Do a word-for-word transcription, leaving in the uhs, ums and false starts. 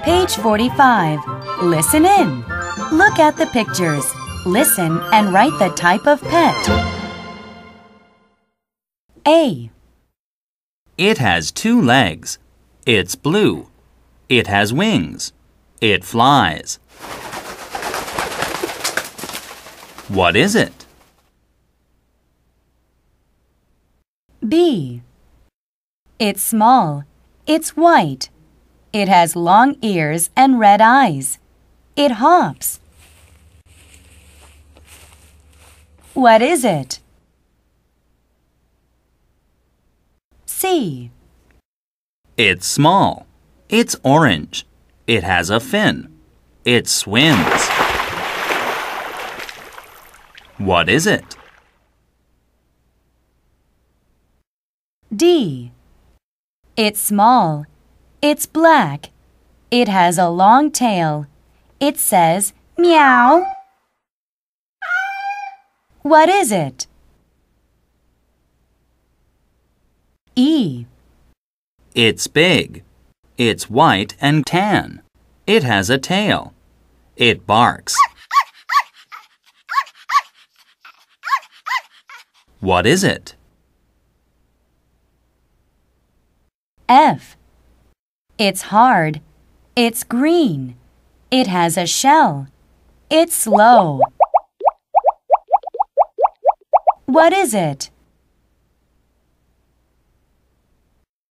Page forty-five. Listen in. Look at the pictures. Listen and write the type of pet. A. It has two legs. It's blue. It has wings. It flies. What is it? B. It's small. It's white. It has long ears and red eyes. It hops. What is it? C. It's small. It's orange. It has a fin. It swims. What is it? D. It's small. It's black. It has a long tail. It says meow. What is it? E. It's big. It's white and tan. It has a tail. It barks. What is it? F. It's hard. It's green. It has a shell. It's slow. What is it?